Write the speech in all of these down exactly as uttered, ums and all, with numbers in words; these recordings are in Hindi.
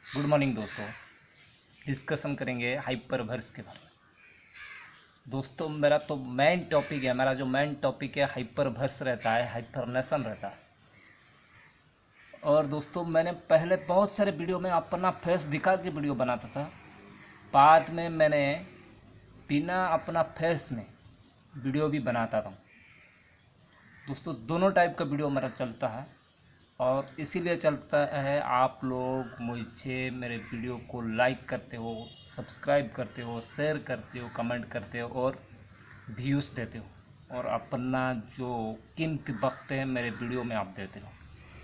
गुड मॉर्निंग दोस्तों। डिस्कशन करेंगे हाइपरवर्स के बारे में। दोस्तों मेरा तो मेन टॉपिक है मेरा जो मेन टॉपिक है हाइपरवर्स रहता है, हाइपरनेशन रहता है। और दोस्तों मैंने पहले बहुत सारे वीडियो में अपना फेस दिखा के वीडियो बनाता था। बाद में मैंने बिना अपना फेस में वीडियो भी बनाता था। दोस्तों दोनों टाइप का वीडियो मेरा चलता है और इसीलिए चलता है, आप लोग मुझे मेरे वीडियो को लाइक करते हो, सब्सक्राइब करते हो, शेयर करते हो, कमेंट करते हो और व्यूज़ देते हो और अपना जो कीमती वक्त है मेरे वीडियो में आप देते हो।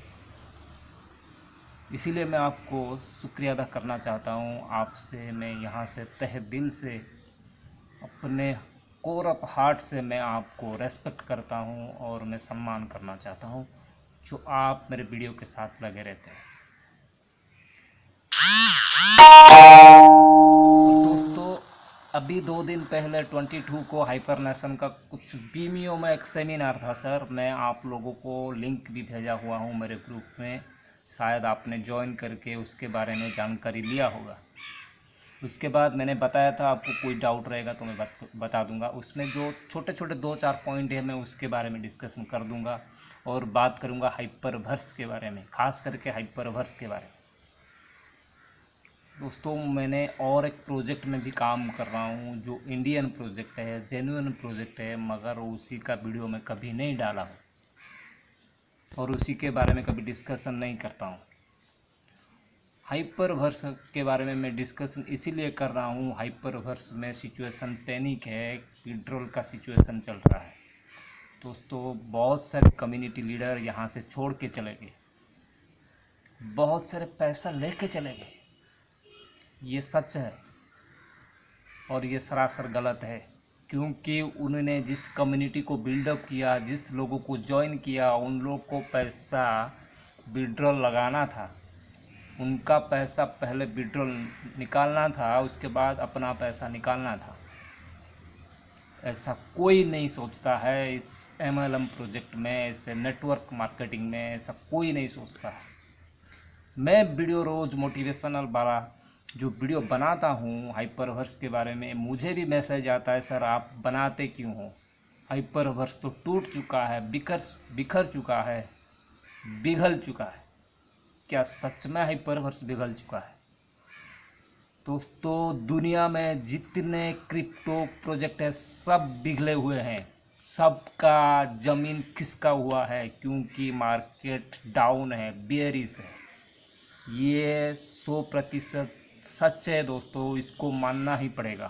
इसीलिए मैं आपको शुक्रिया अदा करना चाहता हूँ। आपसे मैं यहाँ से तहे दिल से, अपने कोर ऑफ हार्ट से मैं आपको रेस्पेक्ट करता हूँ और मैं सम्मान करना चाहता हूँ जो आप मेरे वीडियो के साथ लगे रहते हैं। दोस्तों अभी दो दिन पहले बाईस को हाइपरनेशन का कुछ बीमियो में एक सेमिनार था सर। मैं आप लोगों को लिंक भी भेजा हुआ हूँ मेरे ग्रुप में, शायद आपने ज्वाइन करके उसके बारे में जानकारी लिया होगा। उसके बाद मैंने बताया था आपको कोई डाउट रहेगा तो मैं बता दूंगा। उसमें जो छोटे छोटे दो चार पॉइंट है मैं उसके बारे में डिस्कशन कर दूंगा और बात करूंगा हाइपरवर्स के बारे में, खास करके हाइपरवर्स के बारे में। दोस्तों मैंने और एक प्रोजेक्ट में भी काम कर रहा हूँ जो इंडियन प्रोजेक्ट है, जेन्युइन प्रोजेक्ट है, मगर उसी का वीडियो मैं कभी नहीं डाला हूँ और उसी के बारे में कभी डिस्कशन नहीं करता हूँ। हाइपरवर्स के बारे में मैं डिस्कशन इसीलिए कर रहा हूँ, हाइपरवर्स में सिचुएशन पैनिक है, विड्रॉल का सिचुएशन चल रहा है। दोस्तों बहुत सारे कम्युनिटी लीडर यहाँ से छोड़ के चले गए, बहुत सारे पैसा लेके चले गए। ये सच है और ये सरासर गलत है, क्योंकि उन्होंने जिस कम्युनिटी को बिल्डअप किया, जिस लोगों को ज्वाइन किया, उन लोग को पैसा विड्रॉल लगाना था, उनका पैसा पहले विड्रॉल निकालना था, उसके बाद अपना पैसा निकालना था। ऐसा कोई नहीं सोचता है इस एम एल एम प्रोजेक्ट में, ऐसे नेटवर्क मार्केटिंग में ऐसा कोई नहीं सोचता है। मैं वीडियो रोज़ मोटिवेशनल वाला जो वीडियो बनाता हूँ हाइपरवर्स के बारे में, मुझे भी मैसेज आता है, सर आप बनाते क्यों हो? हाइपरवर्स तो टूट चुका है, बिखर बिखर चुका है, पिघल चुका है। क्या सच में हाइपरवर्स पिघल चुका है? दोस्तों दुनिया में जितने क्रिप्टो प्रोजेक्ट है सब पिघले हुए हैं, सबका ज़मीन खिसका हुआ है, क्योंकि मार्केट डाउन है, बेयरिश है। ये सौ प्रतिशत सच है दोस्तों, इसको मानना ही पड़ेगा।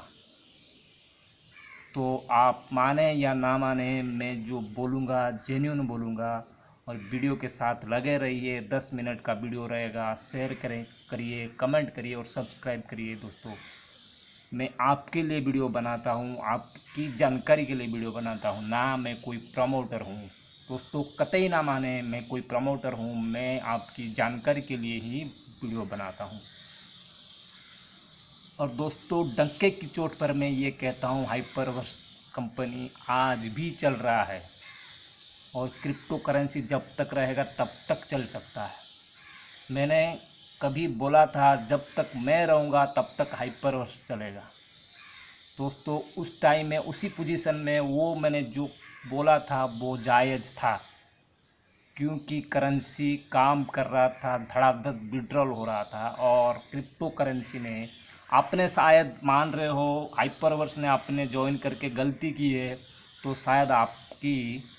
तो आप माने या ना माने, मैं जो बोलूँगा जेन्युइन बोलूँगा। और वीडियो के साथ लगे रहिए, दस मिनट का वीडियो रहेगा। शेयर करें करिए, कमेंट करिए और सब्सक्राइब करिए। दोस्तों मैं आपके लिए वीडियो बनाता हूँ, आपकी जानकारी के लिए वीडियो बनाता हूँ, ना मैं कोई प्रमोटर हूँ। दोस्तों कतई ना माने मैं कोई प्रमोटर हूँ, मैं आपकी जानकारी के लिए ही वीडियो बनाता हूँ। और दोस्तों डंके की चोट पर मैं ये कहता हूँ, हाइपरवर्स कंपनी आज भी चल रहा है और क्रिप्टो करेंसी जब तक रहेगा तब तक चल सकता है। मैंने कभी बोला था जब तक मैं रहूँगा तब तक हाइपरवर्स चलेगा। दोस्तों उस टाइम में उसी पोजीशन में वो मैंने जो बोला था वो जायज़ था, क्योंकि करेंसी काम कर रहा था, धड़ाधड़ विड्रॉल हो रहा था। और क्रिप्टो करेंसी में आपने शायद मान रहे हो हाइपरवर्स ने आपने ज्वाइन करके गलती की है, तो शायद आपकी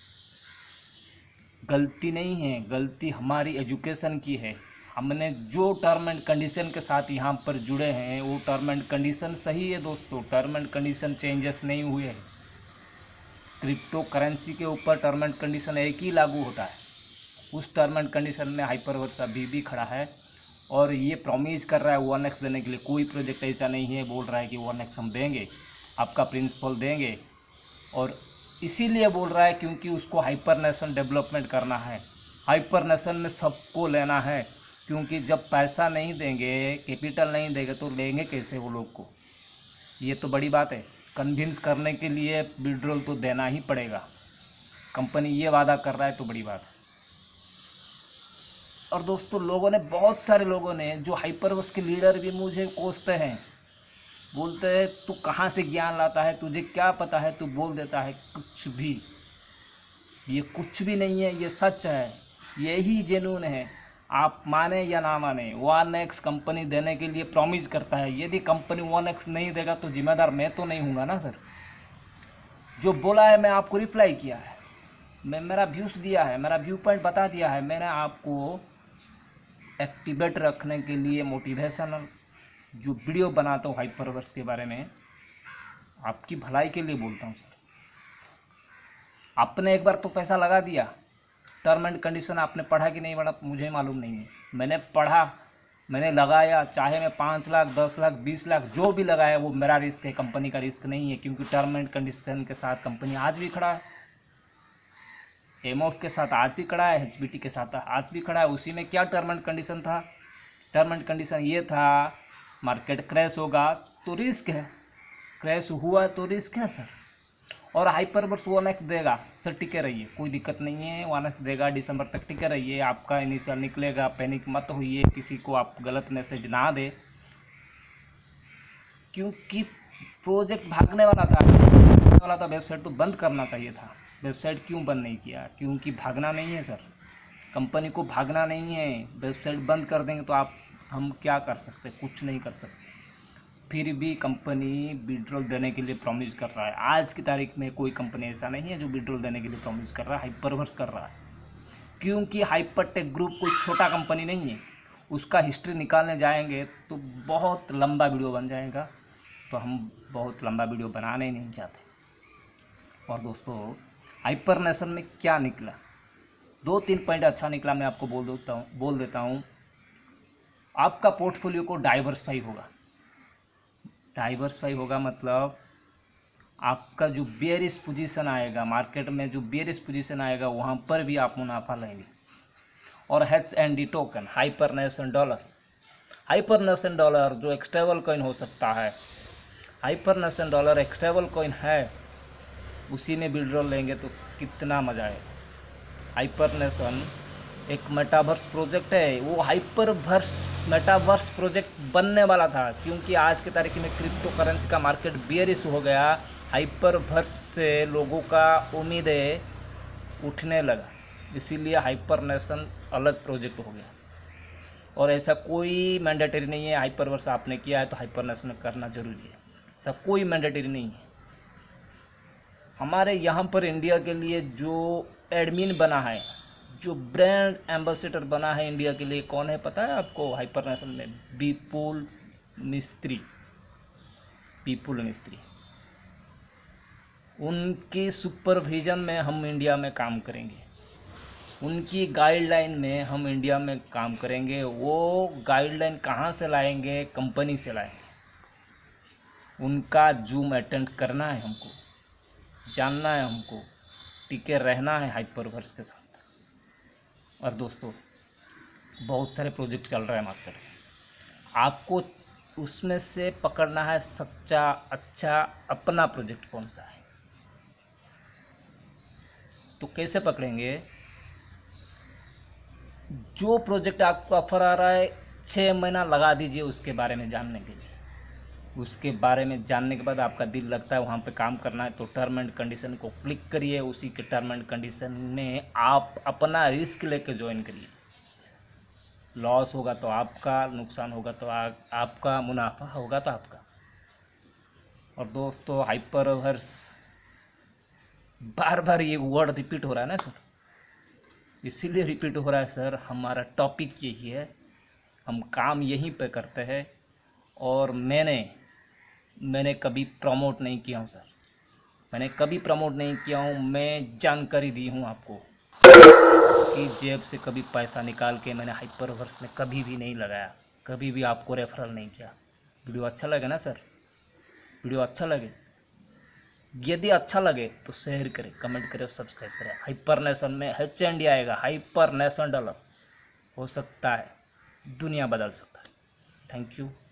गलती नहीं है, गलती हमारी एजुकेशन की है। हमने जो टर्म एंड कंडीशन के साथ यहाँ पर जुड़े हैं वो टर्म एंड कंडीशन सही है दोस्तों, टर्म एंड कंडीशन चेंजेस नहीं हुए हैं। क्रिप्टो करेंसी के ऊपर टर्म एंड कंडीशन एक ही लागू होता है, उस टर्म एंड कंडीशन में हाइपरवर्स अभी भी खड़ा है और ये प्रॉमिस कर रहा है वन एक्स देने के लिए। कोई प्रोजेक्ट ऐसा नहीं है बोल रहा है कि वन एक्स हम देंगे, आपका प्रिंसिपल देंगे। और इसीलिए बोल रहा है क्योंकि उसको हाइपर नेशन डेवलपमेंट करना है, हाइपर नेशन में सबको लेना है। क्योंकि जब पैसा नहीं देंगे, कैपिटल नहीं देंगे तो लेंगे कैसे वो लोग को? ये तो बड़ी बात है। कन्विंस करने के लिए विड्रॉल तो देना ही पड़ेगा। कंपनी ये वादा कर रहा है तो बड़ी बात है। और दोस्तों लोगों ने, बहुत सारे लोगों ने, जो हाइपरवर्स के लीडर भी मुझे कोसते हैं, बोलते हैं तू कहाँ से ज्ञान लाता है, तुझे क्या पता है, तू बोल देता है कुछ भी। ये कुछ भी नहीं है, ये सच है, यही जेन्युइन है। आप माने या ना माने, वन एक्स कंपनी देने के लिए प्रॉमिस करता है। यदि कंपनी वन एक्स नहीं देगा तो जिम्मेदार मैं तो नहीं हूँगा ना सर। जो बोला है मैं आपको रिप्लाई किया है, मैं मेरा व्यूज़ दिया है, मेरा व्यू पॉइंट बता दिया है। मैंने आपको एक्टिवेट रखने के लिए मोटिवेशनल जो वीडियो बनाता हूँ हाइपरवर्स के बारे में, आपकी भलाई के लिए बोलता हूँ सर। आपने एक बार तो पैसा लगा दिया, टर्म एंड कंडीशन आपने पढ़ा कि नहीं पढ़ा मुझे मालूम नहीं है। मैंने पढ़ा, मैंने लगाया, चाहे मैं पाँच लाख दस लाख बीस लाख जो भी लगाया वो मेरा रिस्क है, कंपनी का रिस्क नहीं है। क्योंकि टर्म एंड कंडीशन के साथ कंपनी आज भी खड़ा है, एमओफ के साथ आज भी खड़ा है, एचबीटी के साथ आज भी खड़ा है। उसी में क्या टर्म एंड कंडीशन था? टर्म एंड कंडीशन ये था, मार्केट क्रैश होगा तो रिस्क है, क्रैश हुआ तो रिस्क है सर। और हाइपरवर्स वन एक्स देगा सर, टिके रहिए, कोई दिक्कत नहीं है। वन एक्स देगा, दिसंबर तक टिके रहिए, आपका इनिशियल निकलेगा, पैनिक मत होइए, किसी को आप गलत मैसेज ना दे, क्योंकि प्रोजेक्ट भागने वाला था, भागने वाला था। वेबसाइट तो बंद करना चाहिए था, वेबसाइट क्यों बंद नहीं किया? क्योंकि भागना नहीं है सर, कंपनी को भागना नहीं है। वेबसाइट बंद कर देंगे तो आप, हम क्या कर सकते? कुछ नहीं कर सकते। फिर भी कंपनी विड्रॉल देने के लिए प्रॉमिस कर रहा है। आज की तारीख में कोई कंपनी ऐसा नहीं है जो विड्रॉल देने के लिए प्रॉमिस कर रहा है, हाइपरवर्स कर रहा है। क्योंकि हाइपरटेक ग्रुप कोई छोटा कंपनी नहीं है। उसका हिस्ट्री निकालने जाएंगे तो बहुत लंबा वीडियो बन जाएगा, तो हम बहुत लंबा वीडियो बनाने नहीं चाहते। और दोस्तों हाइपरनेशन में क्या निकला, दो तीन पॉइंट अच्छा निकला, मैं आपको बोल देता हूँ बोल देता हूँ आपका पोर्टफोलियो को डाइवर्सिफाई होगा। डाइवर्सिफाई होगा मतलब आपका जो बेयरिश पोजीशन आएगा मार्केट में, जो बेयरिश पोजीशन आएगा वहाँ पर भी आप मुनाफा लेंगे। और H N D token, Hypernation dollar, Hypernation dollar जो एक्सटेबल कॉइन हो सकता है, हाइपरनेशन डॉलर एक्सटेबल कॉइन है, उसी में विड्रॉल लेंगे तो कितना मज़ा आएगा। हाइपरनेशन एक मेटावर्स प्रोजेक्ट है, वो हाइपरवर्स मेटावर्स प्रोजेक्ट बनने वाला था। क्योंकि आज की तारीख में क्रिप्टो करेंसी का मार्केट बेयरिश हो गया, हाइपरवर्स से लोगों का उम्मीदें उठने लगा, इसीलिए हाइपरनेशन अलग प्रोजेक्ट हो गया। और ऐसा कोई मैंडेटरी नहीं है, हाइपरवर्स आपने किया है तो हाइपरनेशन करना जरूरी है, ऐसा कोई मैंडेटरी नहीं है। हमारे यहाँ पर इंडिया के लिए जो एडमिन बना है, जो ब्रांड एम्बेसडर बना है इंडिया के लिए, कौन है पता है आपको? हाइपरनेशन में विपुल मिस्त्री, विपुल मिस्त्री। उनकी सुपरविजन में हम इंडिया में काम करेंगे, उनकी गाइडलाइन में हम इंडिया में काम करेंगे। वो गाइडलाइन कहाँ से लाएंगे? कंपनी से लाएंगे। उनका जूम अटेंड करना है, हमको जानना है, हमको टिके रहना है हाइपरवर्स के साथ। और दोस्तों बहुत सारे प्रोजेक्ट चल रहे हैं मार्केट में, आपको उसमें से पकड़ना है सच्चा अच्छा अपना प्रोजेक्ट कौन सा है। तो कैसे पकड़ेंगे? जो प्रोजेक्ट आपको ऑफर आ रहा है, छः महीना लगा दीजिए उसके बारे में जानने के लिए। उसके बारे में जानने के बाद आपका दिल लगता है वहाँ पे काम करना है, तो टर्म एंड कंडीशन को क्लिक करिए। उसी के टर्म एंड कंडीशन में आप अपना रिस्क लेके ज्वाइन करिए। लॉस होगा तो आपका, नुकसान होगा तो आ, आपका, मुनाफा होगा तो आपका। और दोस्तों हाइपरवर्स, बार बार ये वर्ड रिपीट हो रहा है ना सर, इसीलिए रिपीट हो रहा है सर, हमारा टॉपिक यही है, हम काम यहीं पे करते हैं। और मैंने मैंने कभी प्रमोट नहीं किया हूँ सर, मैंने कभी प्रमोट नहीं किया हूँ। मैं जानकारी दी हूँ आपको कि जेब से कभी पैसा निकाल के मैंने हाइपरवर्स में कभी भी नहीं लगाया, कभी भी आपको रेफरल नहीं किया। वीडियो अच्छा लगे ना सर, वीडियो अच्छा लगे, यदि अच्छा लगे तो शेयर करें, कमेंट करें, सब्सक्राइब करें। हाइपरनेशन में एच एन डी आएगा, हाइपरनेशन डॉलर हो सकता है दुनिया बदल सकता है। Thank you.